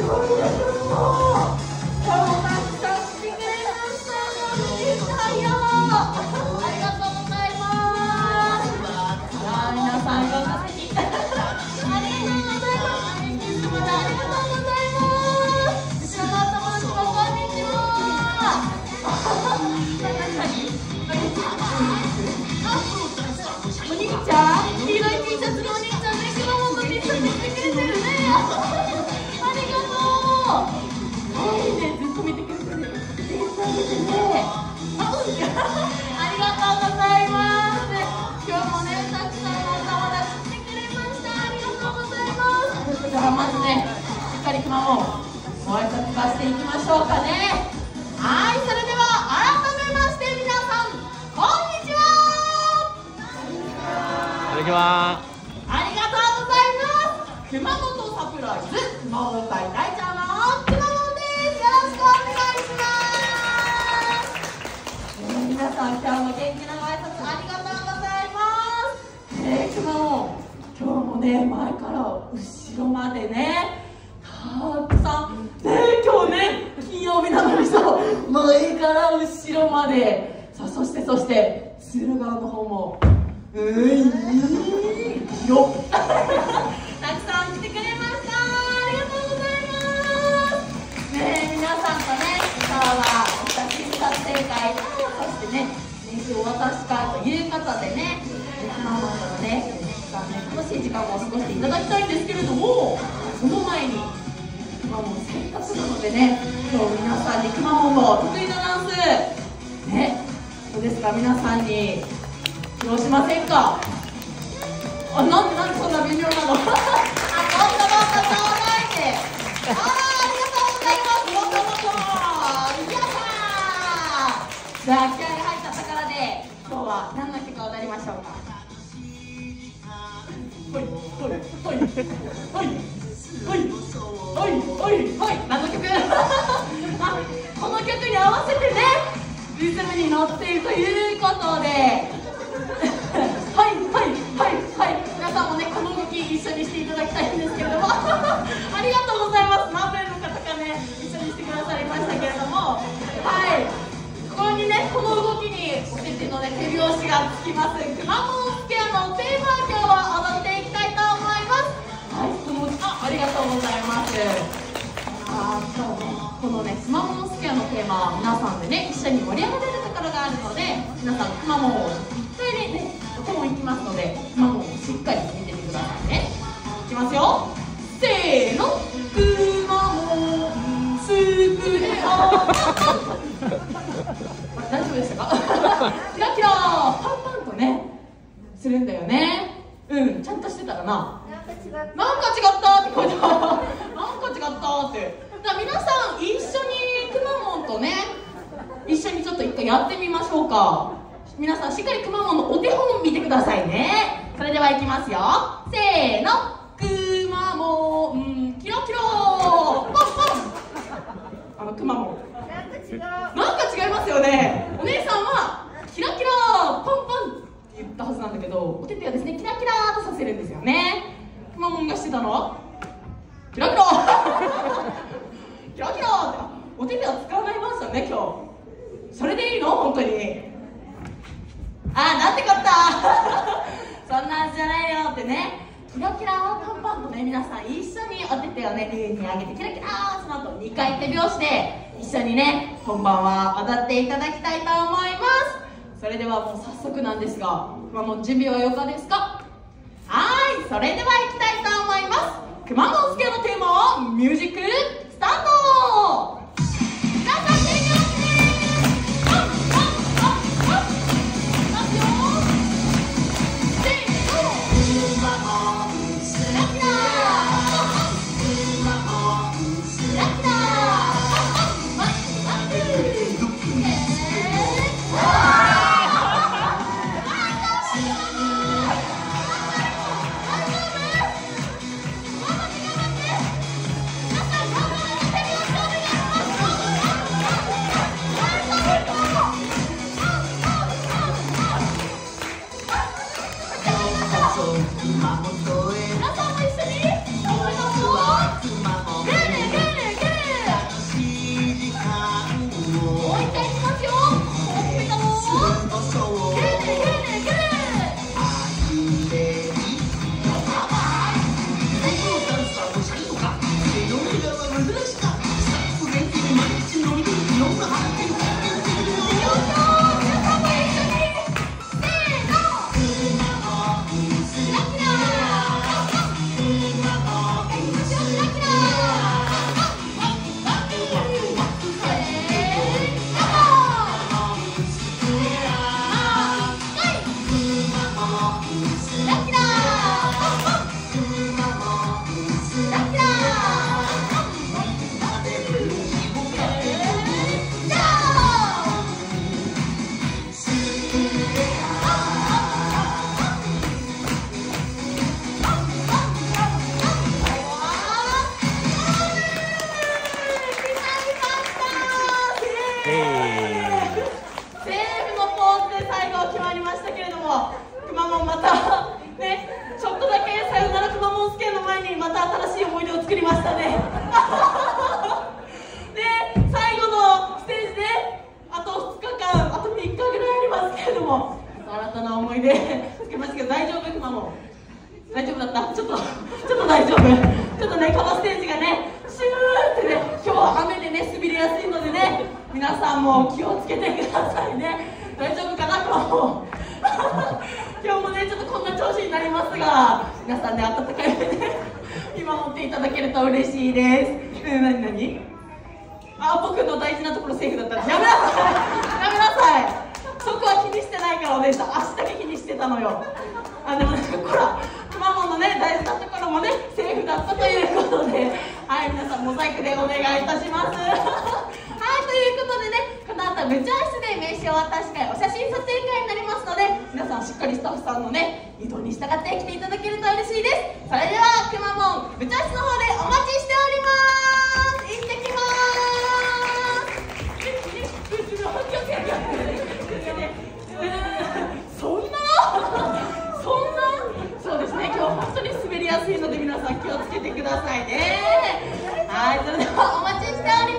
まずね、しっかりくまモンご挨拶させていきましょうかね。はい、それでは改めまして皆さんこんにちは。 こんにちは。 ありがとうございます。熊本サプライズ熊本大大ちゃんのくまモンです。よろしくお願いします。皆さん今日も元気なご挨拶ありがとうございます。くまモン、今日もね、前から後ろまでね、たくさんね、今日ね、金曜日なのにさ、前から後ろまでさあ、そして鶴川の方もよったくさん来てくれました。ありがとうございますね。皆さんとね、今日は写真撮影会と、そしてね、年収お渡し会ということでね、熊本のね、楽しい時間を過ごしていただきたいんですけれども、その前にくまモンせっかくなのでね、今日皆さんにくまモンの得意なダンスね、どうですか、皆さんに披露しませんか。あ、なんでそんな微妙なのあ、どうぞどうぞちょうだいって。ありがとうございます。どうぞどうぞ。やったー。じゃあ気合い入ったところで今日は何の曲を踊りましょうか。はいはいはい何の曲あ、この曲に合わせてね、リズムに乗っているということで皆さんもね、この動き一緒にしていただきたいんですけれどもありがとうございます。何名の方がね、一緒にしてくださりましたけれども、ここにね、この動きにお手手のね、手拍子がつきますくまモンスケアのテーマを今日は踊っていきたいと思います。ありがとうございます。今日ね、このね、くまモンスケアのテーマは皆さんでね、一緒に盛り上がれるところがあるので、皆さんくまモンを一回ね、お手本いきますので、くまモンをしっかり見ててくださいね。いきますよ、せーの、くまモンスクエア大丈夫でしたかキラキラパンパンとね、するんだよね。ちゃんとしてたらな、なんか違ったって声だなんか違ったって。じゃあ皆さん一緒にくまモンとね、一緒にちょっと一回やってみましょうか。皆さんしっかりくまモンのお手本見てくださいね。それではいきますよ、せーの、くまモンキラキラパンパン。くまモンなんか違いますよね。お姉さんはキラキラパンパンって言ったはずなんだけど、お手手はですね、キラキラーとさせるんですよね。くまモンがしてたのはキラキラキラキラーって、お手手は使わないましたね今日。それでいいの本当に。なんてこったそんなんじゃないよってね。キラキラパンパンとね、皆さん一緒にお手手をね、上に上げてキラキラー、その後2回手拍子で一緒にね、本番は踊っていただきたいと思います。それではもう早速なんですが、くまモン準備はよかですか。それでは行きたいと思います。くまモンスケのテーマはミュージックスタート。皆さん手拍子で皆さんまた新しい思い出を作りましたねで、最後のステージであと2日間、あと3日ぐらいありますけれども、新たな思い出作りましたけど、大丈夫？くまモン大丈夫だった？ちょっと大丈夫。ちょっとね、このステージがね、シューってね、今日は雨でね、滑りやすいのでね、皆さんも気をつけてくださいね。大丈夫かな、くまモン今日もね、ちょっとこんな調子になりますが、皆さんね、温かい目で見守っていただけると嬉しいです。何？あ、僕の大事なところセーフだったらやめなさいやめなさい。そこは気にしてないから、お姉さん足だけ気にしてたのよ。でもなんかほら、くまモンのね、大事なところもね、セーフだったということで、はい、皆さんモザイクでお願いいたしますはい、ということでね、この後部長室で名刺を渡し会、お写真撮影会になりますので、皆さんしっかりスタッフさんのね、移動に従って来ていただけると嬉しいです。それではくまモン部長室の方でお待ちしております。行ってきますそうですね、今日本当に滑りやすいので皆さん気をつけてくださいね。はい、それではお待ちしております。